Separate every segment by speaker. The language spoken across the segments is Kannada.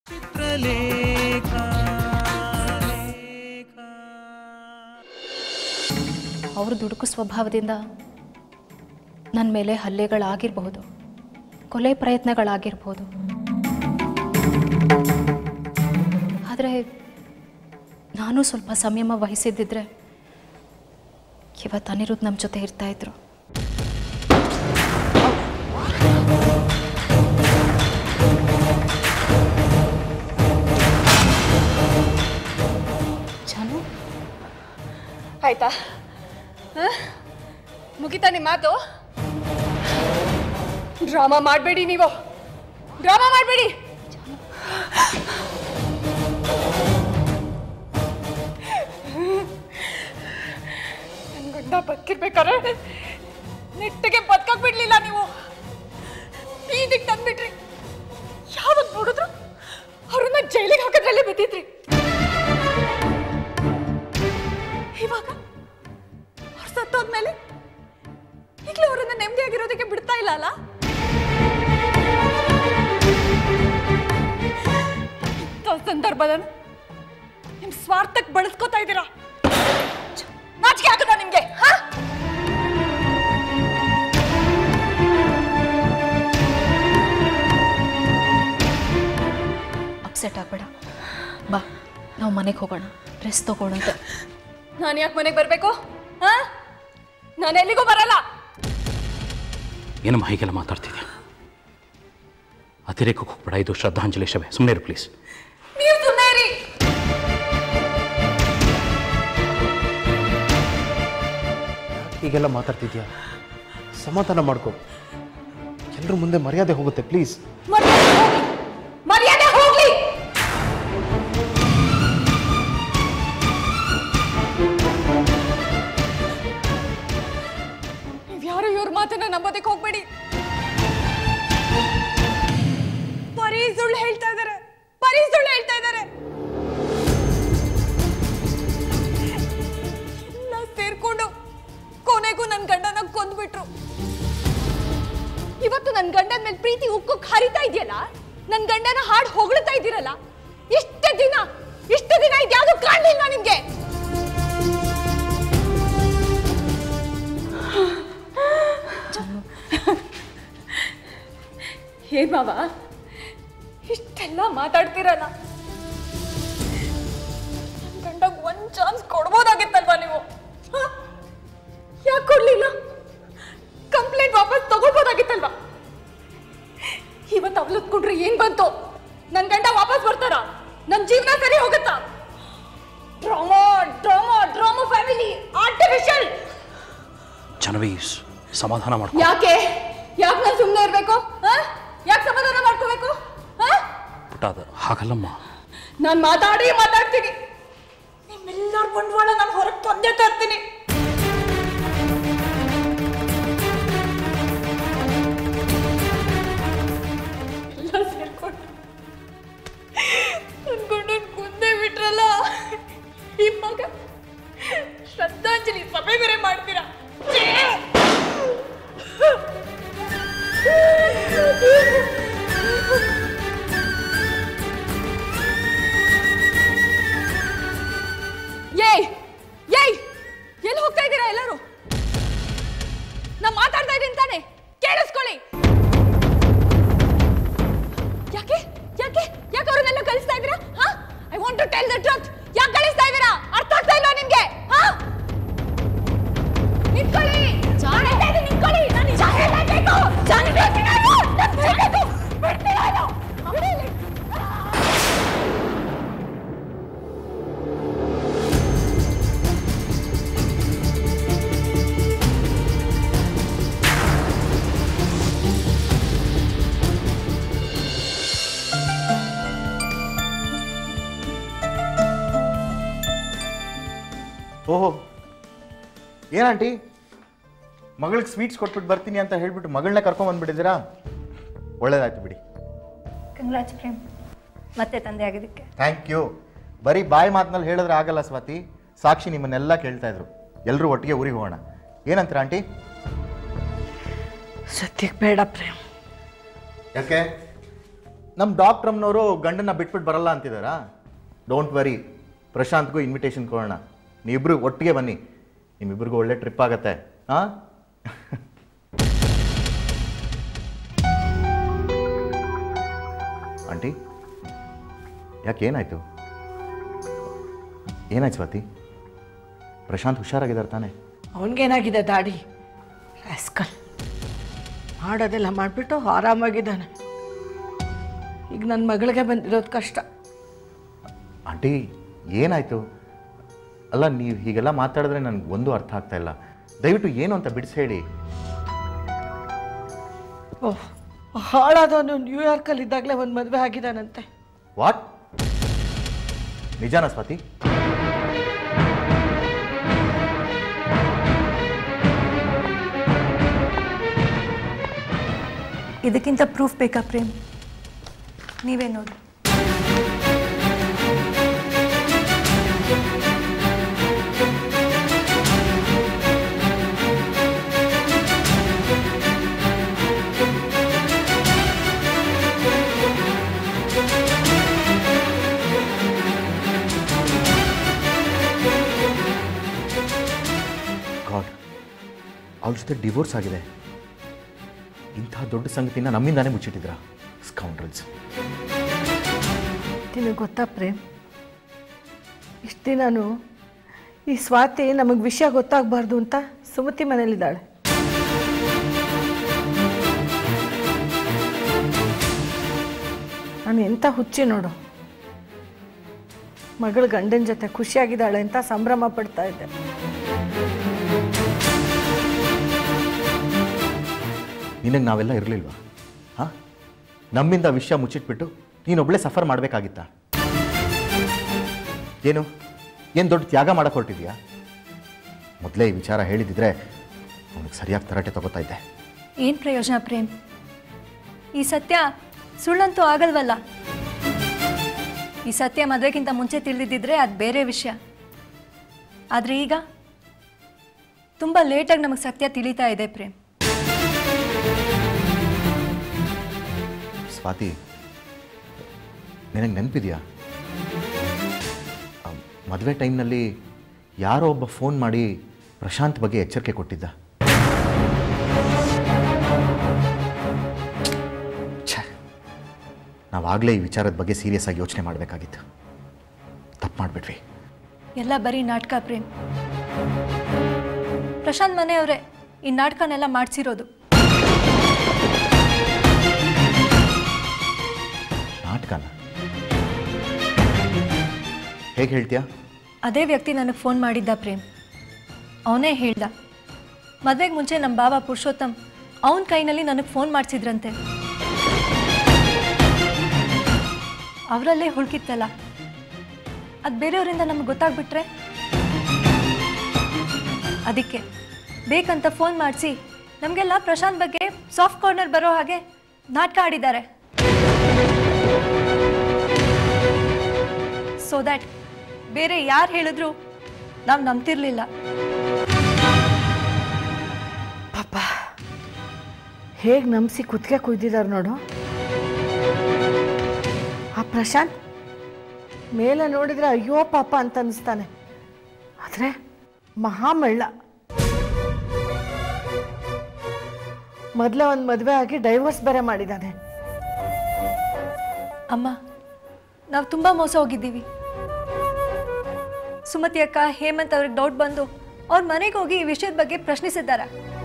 Speaker 1: ಅವ್ರ ದುಡುಕು ಸ್ವಭಾವದಿಂದ ನನ್ನ ಮೇಲೆ ಹಲ್ಲೆಗಳಾಗಿರಬಹುದು, ಕೊಲೆ ಪ್ರಯತ್ನಗಳಾಗಿರ್ಬೋದು. ಆದರೆ ನಾನು ಸ್ವಲ್ಪ ಸಂಯಮ ವಹಿಸಿದ್ದಿದ್ರೆ ಇವತ್ತು ಅನಿರುದ್ಧ್ ನಮ್ಮ ಜೊತೆ ಇರ್ತಾಯಿದ್ರು. ಜಾನು,
Speaker 2: ಆಯ್ತಾ? ಮುಗಿತಾ ನಿಮ್ಮ ಮಾತು? ಡ್ರಾಮಾ ಮಾಡಬೇಡಿ, ನೀವು ಡ್ರಾಮಾ ಮಾಡಬೇಡಿ. ನನ್ನ ಗಂಡ ಬದುಕಿರ್ಬೇಕಾದ್ರೆ ನೆಟ್ಟಿಗೆ ಬದುಕಕ್ ಬಿಡ್ಲಿಲ್ಲ ನೀವು. ಬೀದಿಗೆ ತಂದ್ಬಿಟ್ರಿ. ಯಾವಾಗ ನೋಡಿದ್ರು ಅವ್ರನ್ನ ಜೈಲಿಗೆ ಹಾಕೋದ್ರಲ್ಲೇ ಬಿದ್ದಿದ್ರಿ. ಇವಾಗ ಅವ್ರು ಸತ್ತೋದ್ಮೇಲೆ ಈಗಲೂ ಅವರನ್ನ ನೆಮ್ಮದಿಯಾಗಿರೋದಕ್ಕೆ ಬಿಡ್ತಾ ಇಲ್ಲ ಅಲ್ಲ? ಇಂಥ ಸಂದರ್ಭದಲ್ಲಿ ನಿಮ್ ಸ್ವಾರ್ಥಕ್ಕೆ ಬಳಸ್ಕೋತಾ ಇದ್ದೀರಾ. ನಾಚಿಕೆ ಆಗುತ್ತಾ ನಿಮ್ಗೆ?
Speaker 1: ಅಪ್ಸೆಟ್ ಆಗ್ಬೇಡ, ಬಾ ನಾವು ಮನೆಗೆ ಹೋಗೋಣ, ರೆಸ್ಟ್ ತಗೋಣ ಅಂತ.
Speaker 2: ನಾನು ಯಾಕೆ ಮನೆಗೆ ಬರಬೇಕು? ನಾನು ಎಲ್ಲಿಗೂ ಬರಲ್ಲ.
Speaker 3: ಏನಮ್ಮ ಹೀಗೆಲ್ಲ ಮಾತಾಡ್ತಿದ್ಯಾ? ಅತಿರೇಕಕ್ಕೆ ಹೋಗ್ಬೇಡ, ಇದು ಶ್ರದ್ಧಾಂಜಲಿ ಸಭೆ. ಸುಮ್ಮನೆ ಇರು ಪ್ಲೀಸ್.
Speaker 2: ನೀವು ಸುಮ್ಮನೆ ಇರಿ.
Speaker 4: ಹೀಗೆಲ್ಲ ಮಾತಾಡ್ತಿದ್ಯಾ? ಸಮಾಧಾನ ಮಾಡ್ಕೊ, ಎಲ್ಲರ ಮುಂದೆ ಮರ್ಯಾದೆ ಹೋಗುತ್ತೆ ಪ್ಲೀಸ್.
Speaker 2: ಮರ್ಯಾದೆ ಹೋಗ್ಲಿ. ನೀವ್ಯಾರು ಇವ್ರ ಮಾತನ್ನ ನಂಬೋದಕ್ಕೆ ಹೋಗ್ಬೇಡಿ. ಬರೀ ಸುಳ್ಳು ಹೇಳ್ತಾ ಇದ್ದಾರೆ, ಬರೀ ಸುಳ್ಳು ಹೇಳ್ತಾ ಇದ್ದಾರೆ. ಎಲ್ಲ ಸೇರ್ಕೊಂಡು ಕೊನೆಗೂ ನನ್ನ ಗಂಡನ ಕೊಂದ್ಬಿಟ್ರು. ಇವತ್ತು ನನ್ನ ಗಂಡನ ಮೇಲೆ ಪ್ರೀತಿ ಉಕ್ಕಕ್ಕೆ ಹರಿತಾ ಇದೆಯಲ್ಲ, ನನ್ನ ಗಂಡನ ಹಾಡು ಹೊಗಳ್ತಾ ಇದ್ದೀರಲ್ಲ, ಇಷ್ಟು ದಿನ ಇದ್ಯಾವುದು ಕಾಣಲಿಲ್ಲ ನಿಮ್ಗೆ? ಏನ್ ಮಾವ ಇಷ್ಟೆಲ್ಲ ಮಾತಾಡ್ತೀರಲ್ಲ, ನನ್ನ ಗಂಡಗ್ ಒಂದ್ ಚಾನ್ಸ್ ಕೊಡ್ಬೋದಾಗಿತ್ತಲ್ವಾ ನೀವು? ಯಾಕೆ ಕೊಡ್ಲಿಲ್ಲ? ಕಂಪ್ಲೇಂಟ್ ವಾಪಸ್ ತಗೊಳ್ಬೋದಾಗಿತ್ತಲ್ವಾ? ಇವತ್ತು ಅವಲತ್ಕೊಂಡ್ರೆ ಏನ್ ಬಂತು? ನನ್ ಗಂಡ ವಾಪಸ್ ಬರ್ತಾರ? ನನ್ ಜೀವನ ಸರಿ ಹೋಗುತ್ತಾ? Drama drama drama family artificial.
Speaker 3: Jahnavi ಸಮಾಧಾನ ಮಾಡ್ಕೊ.
Speaker 2: ಯಾಕೆ ನಾನು ಸುಮ್ಮನೆ ಇರ್ಬೇಕು? ಯಾಕೆ ಸಮಾಧಾನ ಮಾಡ್ಕೋಬೇಕು?
Speaker 3: ಪುಟ್ಟ, ಅದು ಹಾಗಲ್ಲಮ್ಮ.
Speaker 2: ನಾನು ಮಾತಾಡ್ತೀನಿ. ನಿಮ್ಮೆಲ್ಲರ ಬಂಡವಾಳ ನಾನು ಹೊರಗೆ ತಂದೆ ತರ್ತೀನಿ. ಎಲ್ಲ ಸೇರ್ಕೊಂಡು ಅನ್ಕೊಂಡು ಕುಂದೇ ಬಿಟ್ರಲ್ಲ. ಇವಾಗ ಶ್ರದ್ಧಾಂಜಲಿ ಸಭೆ ಬೇರೆ ಮಾಡ್ತೀರಾ? ಎಲ್ಲಿ ಹೋಗ್ತಾ ಇದ್ದೀರಾ ಎಲ್ಲರೂ? ನಾ ಮಾತಾಡ್ತಾ ಇದ್ದೀನಿ ತಾನೆ, ಕೇಳಿಸ್ಕೊಳ್ಳಿ. ಯಾಕೆ ಅವ್ರನ್ನೆಲ್ಲ ಕಳಿಸ್ತಾ ಇದ್ದೀರಾ? I want to tell the truth. ಯಾಕೆ ಕಳಿಸ್ತಾ ಇದ್ದೀರಾ? ಅರ್ಥ ಆಗ್ತಾ ಇಲ್ಲ ನಿಮ್ಗೆ? ನಿಂತ್ಕೊಳ್ಳಿ. ನಿಂತ್ಕೊಳ್ಳಿ.
Speaker 4: ಓಹೋ, ಏನಂಟಿ ಮಗಳಿಗೆ ಸ್ವೀಟ್ಸ್ ಕೊಟ್ಬಿಟ್ಟು ಬರ್ತೀನಿ ಅಂತ ಹೇಳ್ಬಿಟ್ಟು ಮಗಳನ್ನ ಕರ್ಕೊಂಡ್ ಬಂದ್ಬಿಟ್ಟಿದ್ದೀರಾ? ಒಳ್ಳೇದಾಯ್ತು ಬಿಡಿ.
Speaker 5: ಕಂಗ್ರಾಟ್ಸ್ ಪ್ರೇಮ್, ಮತ್ತೆ ತಂದೆ ಆಗಿದ್ದಕ್ಕೆ.
Speaker 4: Thank you. ಬರೀ ಬಾಯಿ ಮಾತಿನಲ್ಲಿ ಹೇಳಿದ್ರೆ ಆಗಲ್ಲ ಸ್ವಾತಿ. ಸಾಕ್ಷಿ ನಿಮ್ಮನ್ನೆಲ್ಲ ಕೇಳ್ತಾ ಇದ್ರು. ಎಲ್ಲರೂ ಒಟ್ಟಿಗೆ ಊರಿಗೆ ಹೋಗೋಣ. ಏನಂತೀರ ಆಂಟಿ?
Speaker 5: ಸದ್ಯಕ್ಕೆ ಬೇಡ ಪ್ರೇಮ್.
Speaker 4: ಯಾಕೆ? ನಮ್ಮ ಡಾಕ್ಟ್ರಮ್ನವರು ಗಂಡನ್ನ ಬಿಟ್ಬಿಟ್ಟು ಬರಲ್ಲ ಅಂತಿದ್ದಾರಾ? ಡೋಂಟ್ ವರಿ, ಪ್ರಶಾಂತ್ಗೂ ಇನ್ವಿಟೇಷನ್ ಕೊಡೋಣ. ನೀವಿಬ್ರು ಒಟ್ಟಿಗೆ ಬನ್ನಿ, ನಿಮ್ಮಿಬ್ರಿಗೂ ಒಳ್ಳೆ ಟ್ರಿಪ್ ಆಗತ್ತೆ. ಹಾಂ ಆಂಟಿ, ಯಾಕೆ ಏನಾಯಿತು? ಏನಾಯ್ತು ಸ್ವಾತಿ? ಪ್ರಶಾಂತ್ ಹುಷಾರಾಗಿದ್ದಾರೆ ತಾನೆ?
Speaker 6: ಅವನಿಗೇನಾಗಿದೆ ದಾಡಿ ರಾಸ್ಕಲ್, ಮಾಡೋದೆಲ್ಲ ಮಾಡಿಬಿಟ್ಟು ಆರಾಮಾಗಿದ್ದಾನೆ. ಈಗ ನನ್ನ ಮಗಳಿಗೆ ಬಂದಿರೋದು ಕಷ್ಟ.
Speaker 4: ಆಂಟಿ ಏನಾಯಿತು? ಅಲ್ಲ, ನೀವು ಹೀಗೆಲ್ಲ ಮಾತಾಡಿದ್ರೆ ನನಗೆ ಒಂದು ಅರ್ಥ ಆಗ್ತಾ ಇಲ್ಲ. ದಯವಿಟ್ಟು ಏನು ಅಂತ ಬಿಡಿಸಿ ಹೇಳಿ.
Speaker 6: ಓಹ್, ಹಾಳಾದವನು ನ್ಯೂಯಾರ್ಕಲ್ಲಿ ಇದ್ದಾಗಲೇ ಒಂದು ಮದುವೆ ಆಗಿದ್ದಾನಂತೆ.
Speaker 4: ವಾಟ್? ನಿಜಾನ ಸ್ವಾತಿ?
Speaker 5: ಇದಕ್ಕಿಂತ ಪ್ರೂಫ್ ಬೇಕಾ ಪ್ರೇಮ್? ನೀವೇ ನೋಡಿ.
Speaker 4: ಗಾಡ್, ಅವ್ರ ಜೊತೆ ಡಿವೋರ್ಸ್ ಆಗಿದೆ. ಇಂಥ ದೊಡ್ಡ ಸಂಗತಿನ ನಮ್ಮಿಂದಾನೇ ಮುಚ್ಚಿಟ್ಟಿದ್ರ ಸ್ಕೌಂಡ್ರಲ್ಸ್.
Speaker 6: ನಿನಗೆ ಗೊತ್ತಾ ಪ್ರೇಮ್, ಇಷ್ಟು ದಿನಾನು ಈ ಸ್ವಾತಿ ನಮಗೆ ವಿಷಯ ಗೊತ್ತಾಗಬಾರ್ದು ಅಂತ ಸುಮತಿ ಮನೇಲಿದ್ದಾಳೆ. ನಾನು ಎಂಥ ಹುಚ್ಚಿ ನೋಡು, ಮಗಳು ಗಂಡನ ಜೊತೆ ಖುಷಿಯಾಗಿದ್ದಾಳೆ ಅಂತ ಸಂಭ್ರಮ ಪಡ್ತಾ ಇದ್ದೆ.
Speaker 4: ನಿನಗೆ ನಾವೆಲ್ಲ ಇರಲಿಲ್ವಾ? ಹಾಂ, ನಮ್ಮಿಂದ ವಿಷಯ ಮುಚ್ಚಿಟ್ಬಿಟ್ಟು ನೀನೊಬ್ಬಳೇ ಸಫರ್ ಮಾಡಬೇಕಾಗಿತ್ತಾ? ಏನು ದೊಡ್ಡ ತ್ಯಾಗ ಮಾಡಕ್ಕೆ ಹೊರಟಿದ್ಯಾ? ಮೊದಲೇ ಈ ವಿಚಾರ ಹೇಳಿದಿದ್ರೆ ಅವನಿಗೆ ಸರಿಯಾಗಿ ತರಾಟೆ ತಗೋತಾ ಇದ್ದೆ.
Speaker 5: ಏನು ಪ್ರಯೋಜನ ಪ್ರೇಮ್? ಈ ಸತ್ಯ ಸುಳ್ಳಂತೂ ಆಗಲ್ವಲ್ಲ. ಈ ಸತ್ಯ ಮದುವೆಗಿಂತ ಮುಂಚೆ ತಿಳಿದಿದ್ರೆ ಅದು ಬೇರೆ ವಿಷಯ. ಆದರೆ ಈಗ ತುಂಬ ಲೇಟಾಗಿ ನಮಗೆ ಸತ್ಯ ತಿಳಿತಾ ಇದೆ ಪ್ರೇಮ್.
Speaker 4: ಸ್ವಾತಿ, ನಿನಗೆ ನೆನಪಿದೆಯಾ, ಮದುವೆ ಟೈಮ್ನಲ್ಲಿ ಯಾರೋ ಒಬ್ಬ ಫೋನ್ ಮಾಡಿ ಪ್ರಶಾಂತ್ ಬಗ್ಗೆ ಎಚ್ಚರಿಕೆ ಕೊಟ್ಟಿದ್ದ? ಛೇ, ನಾವಾಗಲೇ ಈ ವಿಚಾರದ ಬಗ್ಗೆ ಸೀರಿಯಸ್ ಆಗಿ ಯೋಚನೆ ಮಾಡಬೇಕಾಗಿತ್ತು. ತಪ್ಪು ಮಾಡಿಬಿಟ್ವಿ.
Speaker 5: ಎಲ್ಲ ಬರೀ ನಾಟಕ ಪ್ರೇಮ್. ಪ್ರಶಾಂತ್ ಮನೆಯವರೇ ಈ ನಾಟಕನೆಲ್ಲ ಮಾಡಿಸಿರೋದು.
Speaker 4: ನಾಟಕನ? ಹೇಗೆ ಹೇಳ್ತೀಯಾ?
Speaker 5: ಅದೇ ವ್ಯಕ್ತಿ ನನಗೆ ಫೋನ್ ಮಾಡಿದ್ದ ಪ್ರೇಮ್. ಅವನೇ ಹೇಳ್ದ, ಮದುವೆಗೆ ಮುಂಚೆ ನಮ್ಮ ಬಾಬಾ ಪುರುಷೋತ್ತಮ್ ಅವನ ಕೈನಲ್ಲಿ ನನಗೆ ಫೋನ್ ಮಾಡಿಸಿದ್ರಂತೆ. ಅವರಲ್ಲೇ ಹುಡುಕಿತ್ತಲ್ಲ, ಅದು ಬೇರೆಯವರಿಂದ ನಮಗೆ ಗೊತ್ತಾಗ್ಬಿಟ್ರೆ ಅದಕ್ಕೆ ಬೇಕಂತ ಫೋನ್ ಮಾಡಿಸಿ ನಮಗೆಲ್ಲ ಪ್ರಶಾಂತ್ ಬಗ್ಗೆ ಸಾಫ್ಟ್ ಕಾರ್ನರ್ ಬರೋ ಹಾಗೆ ನಾಟಕ ಆಡಿದ್ದಾರೆ. ಸೊ ದ್ಯಾಟ್ ಬೇರೆ ಯಾರು ಹೇಳಿದ್ರು ನಾವು ನಂಬ್ತಿರ್ಲಿಲ್ಲ.
Speaker 6: ಪಾಪ ಹೇಗೆ ನಂಬಿಸಿ ಕುತ್ತಿಗೆ ಕುಯ್ದಿದ್ದಾರೆ ನೋಡು. ಆ ಪ್ರಶಾಂತ್ ಮೇಲೆ ನೋಡಿದರೆ ಅಯ್ಯೋ ಪಾಪ ಅಂತ ಅನಿಸ್ತಾನೆ, ಆದರೆ ಮಹಾಮಳ್ಳ. ಮೊದಲೇ ಒಂದು ಮದುವೆ ಆಗಿ ಡೈವೋರ್ಸ್ ಬೇರೆ ಮಾಡಿದ್ದಾನೆ.
Speaker 5: ಅಮ್ಮ, ನಾವು ತುಂಬ ಮೋಸ ಹೋಗಿದ್ದೀವಿ. ಸುಮತಿ ಅಕ್ಕ, ಹೇಮಂತ್ ಅವ್ರಿಗೆ ಡೌಟ್ ಬಂದು ಅವ್ರ ಮನೆಗೆ ಹೋಗಿ ಈ ವಿಷಯದ ಬಗ್ಗೆ ಪ್ರಶ್ನಿಸಿದ್ದಾರೆ.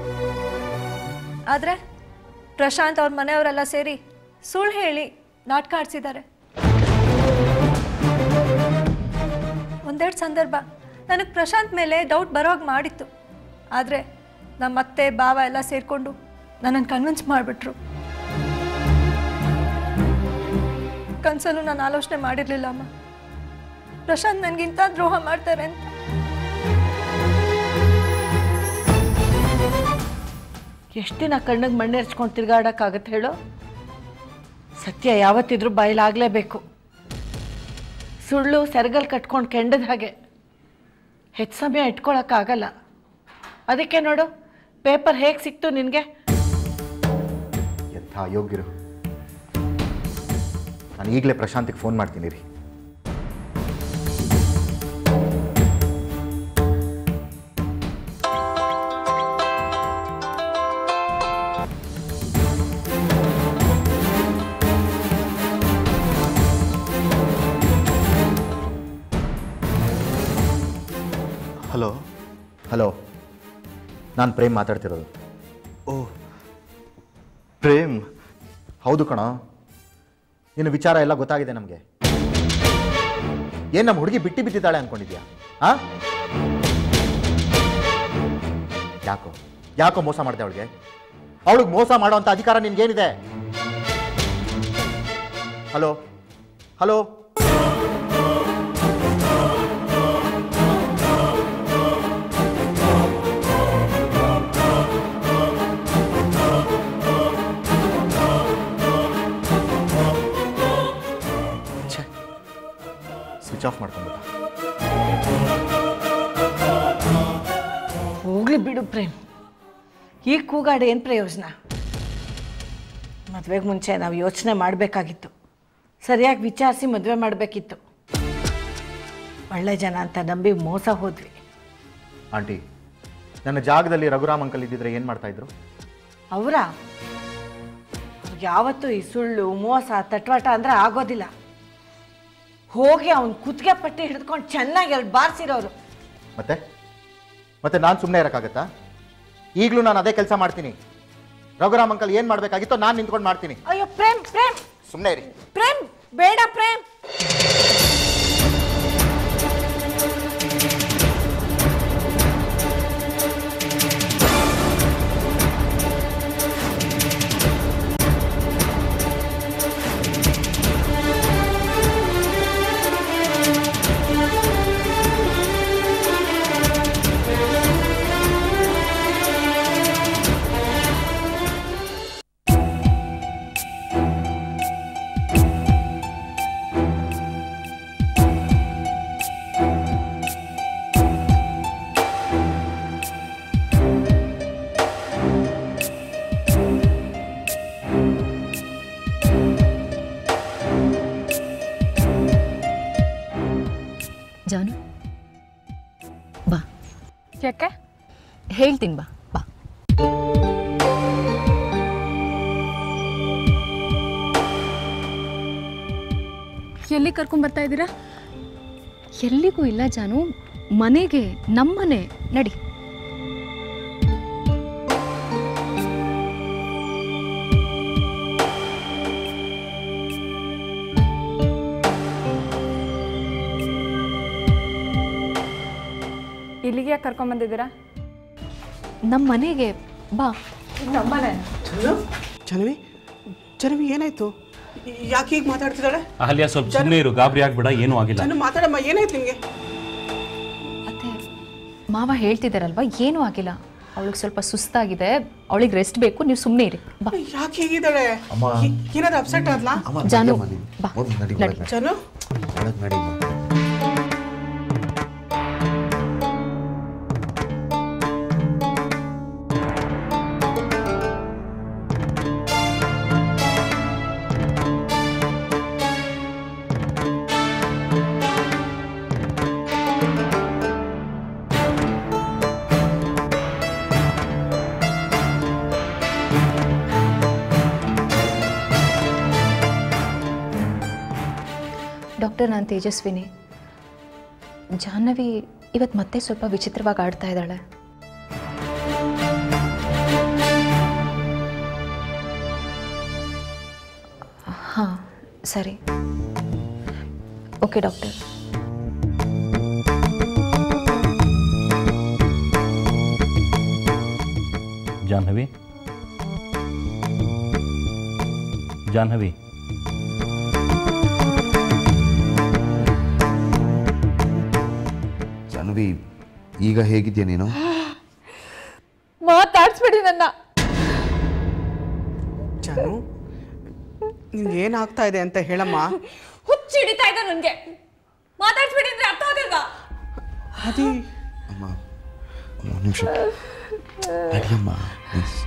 Speaker 5: ಆದರೆ ಪ್ರಶಾಂತ್ ಅವ್ರ ಮನೆಯವರೆಲ್ಲ ಸೇರಿ ಸುಳ್ಳು ಹೇಳಿ ನಾಟಕ ಆಡಿಸಿದ್ದಾರೆ. ಒಂದೆರಡು ಸಂದರ್ಭ ನನಗೆ ಪ್ರಶಾಂತ್ ಮೇಲೆ ಡೌಟ್ ಬರೋವಾಗ ಮಾಡಿತ್ತು. ಆದರೆ ನಮ್ಮ ಅತ್ತೆ ಭಾವ ಎಲ್ಲ ಸೇರಿಕೊಂಡು ನನ್ನನ್ನು ಕನ್ವಿನ್ಸ್ ಮಾಡಿಬಿಟ್ರು. ಕನಸಲ್ಲೂ ನಾನು ಆಲೋಚನೆ ಮಾಡಿರಲಿಲ್ಲ ಅಮ್ಮ, ಪ್ರಶಾಂತ್ ನನಗಿಂತ ದ್ರೋಹ ಮಾಡ್ತಾರೆ ಅಂತ.
Speaker 6: ಎಷ್ಟು ದಿನ ಕಣ್ಣಿಗೆ ಮಣ್ಣೆರ್ಚ್ಕೊಂಡು ತಿರ್ಗಾಡೋಕ್ಕಾಗತ್ತೆ ಹೇಳು? ಸತ್ಯ ಯಾವತ್ತಿದ್ರೂ ಬಯಲಾಗಲೇಬೇಕು. ಸುಳ್ಳು ಸೆರಗಲ್ ಕಟ್ಕೊಂಡು ಕೆಂಡದ ಹಾಗೆ ಹೆಚ್ಚು ಸಮಯ ಇಟ್ಕೊಳಕ್ಕಾಗಲ್ಲ. ಅದಕ್ಕೆ ನೋಡು, ಪೇಪರ್ ಹೇಗೆ ಸಿಕ್ತು ನಿನಗೆ?
Speaker 4: ಎಂಥ ಅಯೋಗ್ಯರು. ನಾನು ಈಗಲೇ ಪ್ರಶಾಂತಿಗೆ ಫೋನ್ ಮಾಡ್ತೀನಿ ರೀ.
Speaker 7: ಹಲೋ
Speaker 4: ಹಲೋ, ನಾನು ಪ್ರೇಮ್ ಮಾತಾಡ್ತಿರೋದು.
Speaker 7: ಓ ಪ್ರೇಮ್.
Speaker 4: ಹೌದು ಕಣ, ನಿನ್ನ ವಿಚಾರ ಎಲ್ಲ ಗೊತ್ತಾಗಿದೆ ನಮಗೆ. ಏನು ನಮ್ಮ ಹುಡುಗಿ ಬಿಟ್ಟು ಬಿದ್ದಿದ್ದಾಳೆ ಅಂದ್ಕೊಂಡಿದ್ಯಾ? ಹಾಂ, ಯಾಕೋ ಮೋಸ ಮಾಡಿದೆ ಅವಳಿಗೆ? ಅವಳಿಗೆ ಮೋಸ ಮಾಡೋವಂಥ ಅಧಿಕಾರ ನಿನ್ಗೇನಿದೆ? ಹಲೋ ಹಲೋ, ಸ್ವಿಚ್ ಆಫ್ ಮಾಡ್ಕೊಂಡ್ಬಿಟ್ಟ.
Speaker 6: ಹೋಗ್ಲಿ ಬಿಡು ಪ್ರೇಮ್, ಈಗ ಕೂಗಾಡಿ ಏನು ಪ್ರಯೋಜನ? ಮದುವೆಗೆ ಮುಂಚೆ ನಾವು ಯೋಚನೆ ಮಾಡಬೇಕಾಗಿತ್ತು, ಸರಿಯಾಗಿ ವಿಚಾರಿಸಿ ಮದುವೆ ಮಾಡಬೇಕಿತ್ತು. ಒಳ್ಳೆ ಜನ ಅಂತ ನಂಬಿ ಮೋಸ ಹೋದ್ವಿ.
Speaker 4: ಆಂಟಿ, ನನ್ನ ಜಾಗದಲ್ಲಿ ರಘುರಾಮ್ ಅಂಕಲ್ ಇದ್ದಿದ್ರೆ ಏನು ಮಾಡ್ತಾಯಿದ್ರು?
Speaker 6: ಅವ್ರಿಗೆ ಯಾವತ್ತೂ ಈ ಸುಳ್ಳು ಮೋಸ ತಟ್ವಾಟ ಅಂದರೆ ಆಗೋದಿಲ್ಲ. ಹೋಗಿ ಅವ್ನು ಕುತ್ತಿಗೆ ಪಟ್ಟಿ ಹಿಡ್ಕೊಂಡು ಚೆನ್ನಾಗಿ ಅಲ್ಲಿ ಬಾರಿಸಿರೋರು.
Speaker 4: ಮತ್ತೆ ನಾನು ಸುಮ್ಮನೆ ಇರೋಕ್ಕಾಗತ್ತಾ? ಈಗಲೂ ನಾನು ಅದೇ ಕೆಲಸ ಮಾಡ್ತೀನಿ. ರಘುರಾಮ್ ಅಂಕಲ್ ಏನು ಮಾಡಬೇಕಾಗಿತ್ತೋ ನಾನು ನಿಂತ್ಕೊಂಡು ಮಾಡ್ತೀನಿ.
Speaker 6: ಅಯ್ಯೋ ಪ್ರೇಮ್,
Speaker 4: ಸುಮ್ಮನೆ ಇರಿ.
Speaker 6: ಪ್ರೇಮ್ ಬೇಡ ಪ್ರೇಮ್.
Speaker 1: ಜಾನು ಬಾ.
Speaker 2: ಯಾಕೆ?
Speaker 1: ಹೇಳ್ತೀನಿ ಬಾ.
Speaker 2: ಎಲ್ಲಿ ಕರ್ಕೊಂಡ್ಬರ್ತಾ ಇದ್ದೀರಾ?
Speaker 1: ಎಲ್ಲಿಗೂ ಇಲ್ಲ ಜಾನು, ಮನೆಗೆ, ನಮ್ಮನೆ. ನಡಿ.
Speaker 2: ಇಲ್ಲಿಗೆ ಯಾಕೆ ಕರ್ಕೊಂಡ್ಬಂದಿದ್ದೀರಾ?
Speaker 1: ನಮ್ಮ ಮನೆಗೆ ಬಾ.
Speaker 6: ನಮ್ಮನೆ
Speaker 7: ಚನವಿ ಏನಾಯ್ತು? ಯಾಕೆ ಹೀಗೆ ಮಾತಾಡ್ತಿದ್ದಾಳೆ?
Speaker 3: ಅಹಲ್ಯ, ಸ್ವಲ್ಪ ಸುಮ್ಮನೆ ಇರು, ಗಾಬರಿ ಆಗ್ಬೇಡ, ಏನೂ ಆಗಿಲ್ಲ.
Speaker 7: ಮಾತಾಡಮ್ಮ, ಏನಾಯ್ತು ನಿಮಗೆ?
Speaker 1: ಅತ್ತೆ, ಮಾವ ಹೇಳ್ತಿದ್ದಾರಲ್ವಾ, ಏನೂ ಆಗಿಲ್ಲ. ಅವಳಿಗೆ ಸ್ವಲ್ಪ ಸುಸ್ತಾಗಿದೆ, ಅವಳಿಗೆ ರೆಸ್ಟ್ ಬೇಕು, ನೀವು ಸುಮ್ಮನೆ ಇರಿ. ಬಾ.
Speaker 7: ಯಾಕೆ ಹೇಗಿದ್ದಾಳೆ? ಏನಾದ್ರು ಅಪ್ಸೆಟ್ ಆದ್ಲಾ?
Speaker 1: ಜಾನು ಬಾ. ನಡಿ.
Speaker 7: ಚನು
Speaker 1: ಡಾಕ್ಟರ್, ನಾನು ತೇಜಸ್ವಿನಿ. ಜಾಹ್ನವಿ ಇವತ್ತು ಮತ್ತೆ ಸ್ವಲ್ಪ ವಿಚಿತ್ರವಾಗಿ ಆಡ್ತಾ ಇದ್ದಾಳೆ. ಹಾಂ, ಸರಿ. Okay doctor.
Speaker 3: ಜಾಹ್ನವಿ, ಜಾಹ್ನವಿ,
Speaker 8: ಜಾಹ್ನವಿ, ಈಗ ಹೇಗಿದ್ಯಾ ನೀನು?
Speaker 2: ಮಾತಾಡ್ಸ್ಬೇಡಿ ನನ್ನ.
Speaker 7: ಚನು, ನಿನ್ಗೆ ಏನಾಗ್ತಾ ಇದೆ ಅಂತ ಹೇಳಮ್ಮ.
Speaker 2: ಹುಚ್ಚಿಡಿತಾ ಇದೆ ನನಗೆ. ಮಾತಾಡ್ಸ್ಬೇಡಿ ಅಂದ್ರೆ ಅರ್ಥ ಆಗಲ್ವಾ?
Speaker 7: ಅದಿ
Speaker 8: ಅಮ್ಮ, ಒಂದು ನಿಮಿಷ ಅಡಿಯಮ್ಮ, ಪ್ಲೀಸ್.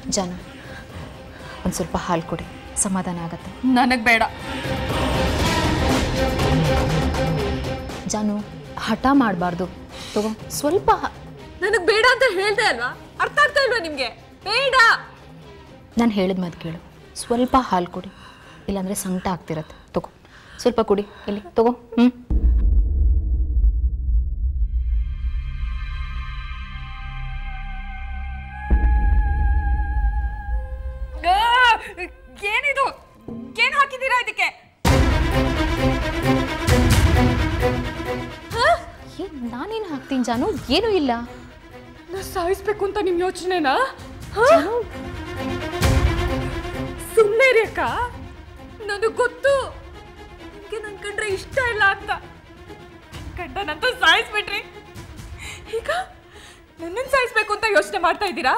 Speaker 1: ಜಾನು ಒಂದು ಸ್ವಲ್ಪ ಹಾಲು ಕೊಡಿ, ಸಮಾಧಾನ ಆಗತ್ತೆ.
Speaker 2: ನನಗೆ ಬೇಡ.
Speaker 1: ಜಾನು ಹಠ ಮಾಡಬಾರ್ದು, ತಗೋ ಸ್ವಲ್ಪ.
Speaker 2: ನನಗೆ ಬೇಡ ಅಂತ ಹೇಳ್ದೆ ಅಲ್ವಾ? ಅರ್ಥ ಆಗ್ತಾ ಇಲ್ವಾ ನಿಮಗೆ? ಬೇಡ.
Speaker 1: ನಾನು ಹೇಳಿದ ಮಾತು ಕೇಳು, ಸ್ವಲ್ಪ ಹಾಲು ಕೊಡಿ, ಇಲ್ಲಾಂದರೆ ಸಂಕಟ ಆಗ್ತಿರತ್ತೆ. ತಗೋ ಸ್ವಲ್ಪ ಕುಡಿ, ಇಲ್ಲಿ ತಗೋ.
Speaker 2: ಏನಿದು? ಏನು ಹಾಕಿದ್ದೀರಾ ಇದಕ್ಕೆ?
Speaker 1: ನಾನೇನು ಹಾಕ್ತೀನಿ ಜಾನು? ಏನೂ ಇಲ್ಲ.
Speaker 2: ನಾ ಸಾಯಿಸ್ಬೇಕು ಅಂತ ನಿಮ್ಮ ಯೋಚನೆನಾ?
Speaker 1: ಜಾನು
Speaker 2: ಸುಮ್ಮನೆ ರೀ ಅಕ್ಕ, ನನಗೆ ಗೊತ್ತು ನಿಮಗೆ ನನ್ನ ಕಂಡ್ರೆ ಇಷ್ಟ ಇಲ್ಲ ಅಂತ. ಗಂಡನಂತ ಸಾಯಿಸ್ಬಿಟ್ರಿ, ಈಗ ನನ್ನನ್ನು ಸಾಯಿಸ್ಬೇಕು ಅಂತ ಯೋಚನೆ ಮಾಡ್ತಾ ಇದ್ದೀರಾ?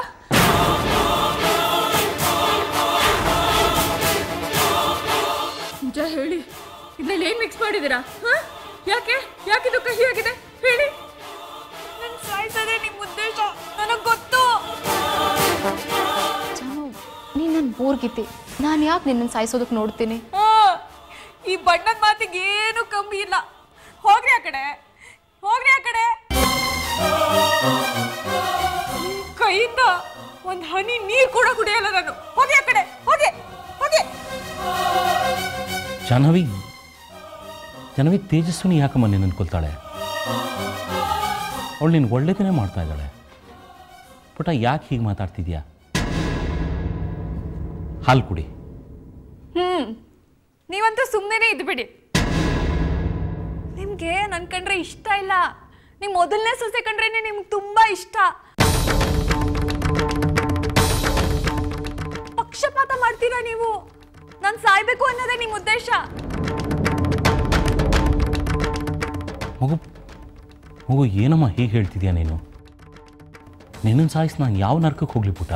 Speaker 2: ನಿಜ ಹೇಳಿ, ಇದರಲ್ಲಿ ಏನು ಮಿಕ್ಸ್ ಮಾಡಿದ್ದೀರಾ? ಯಾಕಿದು ಕಹಿ ಆಗಿದೆ ಹೇಳಿ. ನನ್ನ ಸಾಯಿಸೋದೇ ನಿಮ್ಮ ಉದ್ದೇಶ, ನನಗೆ ಗೊತ್ತು.
Speaker 1: ಜಾನು ನೀನು ನನ್ನ ಬೋರ್ಗಿದ್ದೆ, ನಾನು ಯಾಕೆ ನಿನ್ನನ್ನು ಸಾಯಿಸೋದಕ್ಕೆ ನೋಡ್ತೀನಿ?
Speaker 2: ಈ ಬಣ್ಣದ ಮಾತಿಗೆ ಏನು ಕಮ್ಮಿ ಇಲ್ಲ. ಹೋಗ್ರಿ ಆ ಕಡೆ, ಹೋಗ್ರಿ ಆ ಕಡೆ. ಕೈಯಿಂದ ಒಂದು ಹನಿ ನೀರು ಕೂಡ ಕುಡಿಯಲ್ಲ ನಾನು. ಹೋಗಿ ಆ ಕಡೆ, ಹೋಗಿ ಹೋಗಿ.
Speaker 3: ಜಾಹ್ನವಿ ತೇಜಸ್ವಿನಿ ಯಾಕಮ್ಮ ನೀನು ಅನ್ಕೊಳ್ತಾಳೆ? ಅವಳು ನಿನ್ಗೆ ಒಳ್ಳೇದನ್ನೇ ಮಾಡ್ತಾ ಇದ್ದಾಳೆ. ಪುಟ ಯಾಕೆ ಹೀಗೆ ಮಾತಾಡ್ತಿದ್ಯಾ? ಹಾಲು ಕುಡಿ.
Speaker 2: ನೀವಂತೂ ಸುಮ್ಮನೆ ಇದ್ಬಿಡಿ. ನಿಮ್ಗೆ ನನ್ ಕಂಡ್ರೆ ಇಷ್ಟ ಇಲ್ಲ. ನಿಮ್ ಮೊದಲನೇ ಸೊಸೆ ಕಂಡ್ರೇನೆ ನಿಮ್ಗೆ ತುಂಬಾ ಇಷ್ಟ. ಪಕ್ಷಪಾತ ಮಾಡ್ತೀರಾ ನೀವು. ನಾನು ಸಾಯ್ಬೇಕು ಅನ್ನೋದೇ ನಿಮ್ಮ ಉದ್ದೇಶ.
Speaker 3: ಮಗು ಏನಮ್ಮ ಹೀಗೆ ಹೇಳ್ತಿದ್ಯಾ ನೀನು? ನಿನ್ನನ್ನು ಸಾಯಿಸಿ ನಾನು ಯಾವ ನರ್ಕಕ್ಕೆ ಹೋಗ್ಲಿ ಪುಟ?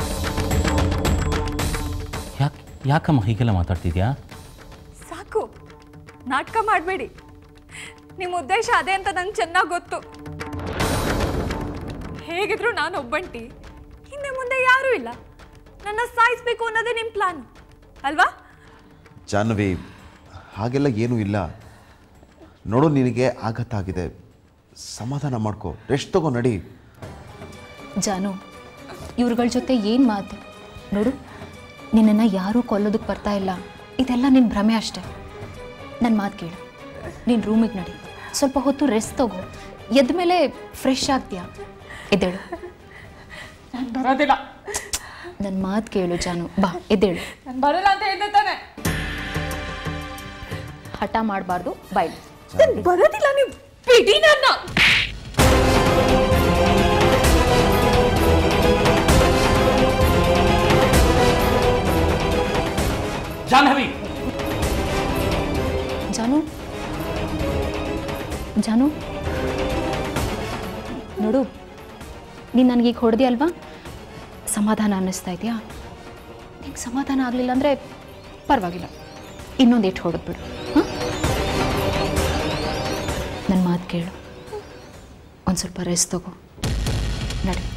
Speaker 3: ಯಾಕಮ್ಮ ಹೀಗೆಲ್ಲ ಮಾತಾಡ್ತಿದ್ಯಾ?
Speaker 2: ಸಾಕು, ನಾಟಕ ಮಾಡಬೇಡಿ. ನಿಮ್ಮ ಉದ್ದೇಶ ಅದೇ ಅಂತ ನಂಗೆ ಚೆನ್ನಾಗಿ ಗೊತ್ತು. ಹೇಗಿದ್ರು ನಾನು ಒಬ್ಬಂಟಿ, ಹಿಂದೆ ಮುಂದೆ ಯಾರೂ ಇಲ್ಲ. ನನ್ನ ಸಾಯಿಸ್ಬೇಕು ಅನ್ನೋದೇ ನಿಮ್ಮ ಪ್ಲಾನ್ ಅಲ್ವಾ?
Speaker 8: ಜಾಹ್ನವಿ, ಹಾಗೆಲ್ಲ ಏನೂ ಇಲ್ಲ. ನೋಡು, ನಿನಗೆ ಆಘಾತ ಆಗಿದೆ, ಸಮಾಧಾನ ಮಾಡ್ಕೋ, ರೆಸ್ಟ್ ತಗೋ, ನಡಿ.
Speaker 1: ಜಾನು, ಇವ್ರುಗಳ ಜೊತೆ ಏನು ಮಾತು? ನೋಡು, ನಿನ್ನನ್ನು ಯಾರೂ ಕೊಲ್ಲೋದಕ್ಕೆ ಬರ್ತಾ ಇಲ್ಲ. ಇದೆಲ್ಲ ನಿನ್ನ ಭ್ರಮೆ ಅಷ್ಟೆ. ನನ್ನ ಮಾತು ಕೇಳು, ನೀನು ರೂಮಿಗೆ ನಡಿ, ಸ್ವಲ್ಪ ಹೊತ್ತು ರೆಸ್ಟ್ ತಗೋ. ಎದ್ದ ಮೇಲೆ ಫ್ರೆಶ್ ಆಗ್ತೀಯಾ? ಎದ್ದೇಳು.
Speaker 2: ನಾನು ಬರೋದಿಲ್ಲ.
Speaker 1: ನನ್ನ ಮಾತು ಕೇಳು ಜಾನು, ಬಾ ಎದ್ದೇಳು.
Speaker 2: ನಾನು ಬರಲ್ಲ ಅಂತ ಹೇಳ್ದೆ ತಾನೆ.
Speaker 1: ಹಠ ಮಾಡಬಾರ್ದು, ಬಾಯ್.
Speaker 2: ನಾನು ಬರೋದಿಲ್ಲ, ನೀವು ಬಿಡಿ ನನ್ನ.
Speaker 3: ಜಾಹ್ನವಿ,
Speaker 1: ಜಾನು, ಜಾನು ನೋಡು, ನೀನು ನನಗೀಗ ಹೊಡೆದಿ ಅಲ್ವಾ? ಸಮಾಧಾನ ಅನ್ನಿಸ್ತಾ ಇದೆಯಾ? ನಿಂಗೆ ಸಮಾಧಾನ ಆಗಲಿಲ್ಲ ಅಂದರೆ ಪರವಾಗಿಲ್ಲ, ಇನ್ನೊಂದು ಏಟು ಹೊಡೆದ್ಬಿಡು. ಹಾಂ, ನನ್ನ ಮಾತು ಕೇಳು, ಒಂದು ಸ್ವಲ್ಪ ರೆಸ್ಟ್ ತಗೋ, ನಡಿ.